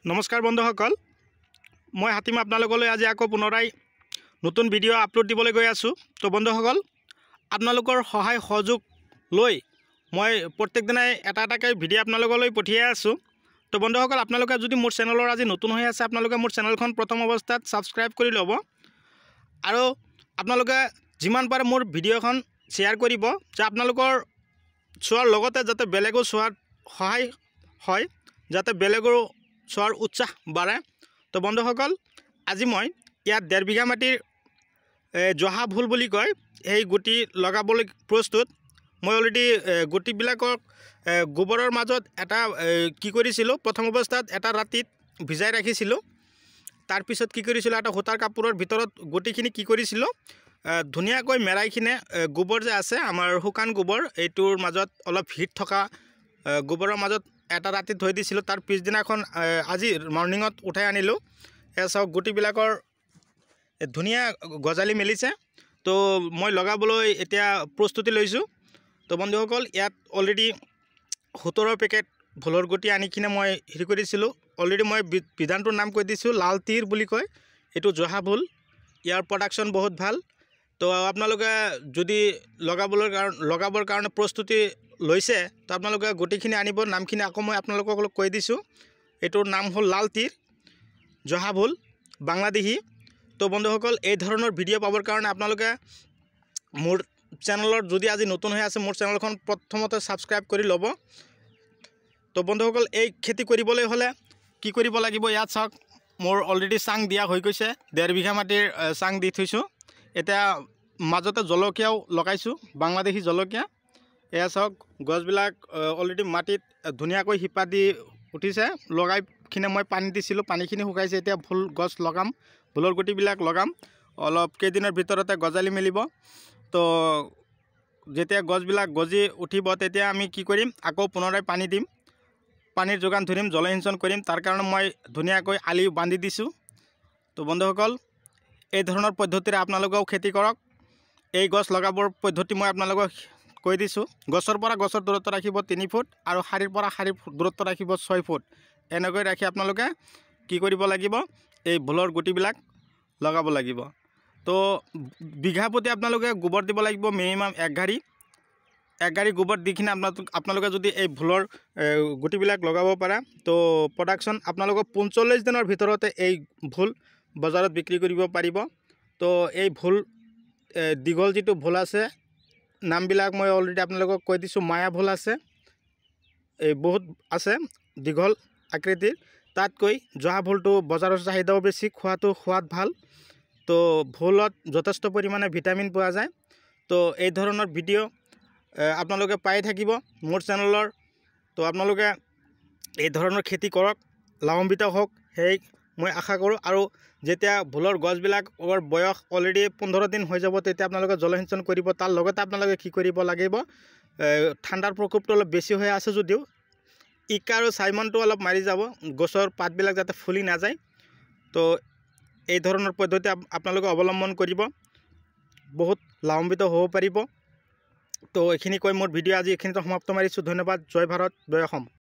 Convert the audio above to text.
নমস্কাৰ বন্ধুসকল, মই হাতিম আপোনালোকলৈ আজি আকৌ পুনৰাই নতুন ভিডিঅ' আপলোড দিবলৈ গৈ আছোঁ। তো বন্ধুসকল, আপোনালোকৰ সহায় সহযোগ লৈ মই প্ৰত্যেক দিনাই এটা এটাকৈ ভিডিঅ' আপোনালোকলৈ পঠিয়াই আছোঁ। তো বন্ধুসকল, আপোনালোকে যদি মোৰ চেনেলৰ আজি নতুন হৈ আছে, আপোনালোকে মোৰ চেনেলখন প্ৰথম অৱস্থাত ছাবস্ক্ৰাইব কৰি ল'ব আৰু আপোনালোকে যিমান পাৰে মোৰ ভিডিঅ'খন শ্বেয়াৰ কৰিব, যে আপোনালোকৰ চোৱাৰ লগতে যাতে বেলেগো চোৱাত সহায় হয়, যাতে বেলেগৰো চোৱাৰ উৎসাহ বাঢ়ে। তো বন্ধুসকল, আজি মই ইয়াত 1.5 বিঘা মাটিৰ জহা ভুল বুলি কয় সেই গুটি লগাবলৈ প্ৰস্তুত। মই অলৰেডি গুটিবিলাকক গোবৰৰ মাজত এটা কি কৰিছিলোঁ, প্ৰথম অৱস্থাত এটা ৰাতিত ভিজাই ৰাখিছিলোঁ। তাৰপিছত কি কৰিছিলোঁ, এটা সূতাৰ কাপোৰৰ ভিতৰত গুটিখিনি কি কৰিছিলোঁ, ধুনীয়াকৈ মেৰাইখিনি গোবৰ যে আছে আমাৰ শুকান গোবৰ, এইটোৰ মাজত অলপ হিট থকা গোবৰৰ মাজত এটা ৰাতি থৈ দিছিলোঁ। তাৰ পিছদিনাখন আজি মৰ্ণিঙত উঠাই আনিলোঁ। এয়া চাওক, গুটিবিলাকৰ ধুনীয়া গজালি মেলিছে। তো মই লগাবলৈ এতিয়া প্ৰস্তুতি লৈছোঁ। তো বন্ধুসকল, ইয়াত অলৰেডি 17 পেকেট ভোলৰ গুটি আনি কিনে মই হেৰি কৰিছিলোঁ। অলৰেডি মই বিধানটোৰ নাম কৈ দিছোঁ, লাল তীৰ বুলি কয়। এইটো জহা ভোল, ইয়াৰ প্ৰডাকশ্যন বহুত ভাল। তো আপোনালোকে যদি লগাবৰ কাৰণে প্ৰস্তুতি লৈছে, তো আপোনালোকে গুটিখিনি আনিব। নামখিনি আকৌ মই আপোনালোকক কৈ দিছোঁ, এইটোৰ নাম হ'ল লাল তীৰ জহা ভোল বাংলাদেশী। তো বন্ধুসকল, এই ধৰণৰ ভিডিঅ' পাবৰ কাৰণে আপোনালোকে মোৰ চেনেলত যদি আজি নতুন হৈ আছে, মোৰ চেনেলখন প্ৰথমতে ছাবস্ক্ৰাইব কৰি ল'ব। তো বন্ধুসকল, এই খেতি কৰিবলৈ হ'লে কি কৰিব লাগিব, ইয়াত চাওক, মোৰ অলৰেডি চাং দিয়া হৈ গৈছে। 1.5 বিঘা মাটিৰ চাং দি থৈছোঁ। এতিয়া মাজতে জলকীয়াও লগাইছোঁ, বাংলাদেশী জলকীয়া। এয়া চাওক, গছবিলাক অলৰেডি মাটিত ধুনীয়াকৈ শিপা দি উঠিছে। লগাই কিনে মই পানী দিছিলোঁ, পানীখিনি শুকাইছে। এতিয়া ভোল গছ লগাম, ভোলৰ গুটিবিলাক লগাম। অলপ কেইদিনৰ ভিতৰতে গজালি মেলিব। তো যেতিয়া গছবিলাক গজি উঠিব, তেতিয়া আমি কি কৰিম, আকৌ পুনৰাই পানী দিম, পানীৰ যোগান ধৰিম, জলসিঞ্চন কৰিম। তাৰ কাৰণে মই ধুনীয়াকৈ আলি বান্ধি দিছোঁ। তো বন্ধুসকল, এই ধৰণৰ পদ্ধতিৰে আপোনালোকেও খেতি কৰক। এই গছ লগাবৰ পদ্ধতি মই আপোনালোকক কৈ দিছোঁ। গছৰ পৰা গছৰ দূৰত্ব ৰাখিব 3 ফুট আৰু শাৰীৰ পৰা শাৰীৰ দূৰত্ব ৰাখিব 6 ফুট। এনেকৈ ৰাখি আপোনালোকে কি কৰিব লাগিব, এই ভোলৰ গুটিবিলাক লগাব লাগিব। তো বিঘা প্ৰতি আপোনালোকে গোবৰ দিব লাগিব মিনিমাম 1 গাড়ী গোবৰ দি কিনে আপোনালোকে যদি এই ভোলৰ গুটিবিলাক লগাব পাৰে, তো প্ৰডাকশ্যন আপোনালোকক 45 দিনৰ ভিতৰতে এই ভোল বজাৰত বিক্ৰী কৰিব পাৰিব। তো এই ভোল দীঘল যিটো ভোল আছে, নামবিলাক মই অলৰেডি আপোনালোকক কৈ দিছোঁ। মায়া ভোল আছে, এই বহুত আছে দীঘল আকৃতিৰ। তাতকৈ জহা ভোলটো বজাৰৰ চাহিদাও বেছি, সোৱাদ ভাল। তো ভোলত যথেষ্ট পৰিমাণে ভিটামিন পোৱা যায়। তো এই ধৰণৰ ভিডিঅ' আপোনালোকে পাই থাকিব মোৰ চেনেলৰ। তো আপোনালোকে এই ধৰণৰ খেতি কৰক, লাভান্বিত হওক, সেই মই আশা কৰোঁ। আৰু যেতিয়া ভোলৰ গছবিলাকৰ বয়স অলৰেডি 15 দিন হৈ যাব, তেতিয়া আপোনালোকে জলসিঞ্চন কৰিব। তাৰ লগতে আপোনালোকে কি কৰিব লাগিব, ঠাণ্ডাৰ প্ৰকোপটো অলপ বেছি হৈ আছে যদিও ইকা আৰু চাইমনটো অলপ মাৰি যাব, গছৰ পাতবিলাক যাতে ফুলি নাযায়। তো এই ধৰণৰ পদ্ধতি আপোনালোকে অৱলম্বন কৰিব, বহুত লাভান্বিত হ'ব পাৰিব। তো এইখিনি কৈ মোৰ ভিডিঅ' আজি এইখিনিতে সমাপ্ত মাৰিছোঁ। ধন্যবাদ। জয় ভাৰত, জয় অসম।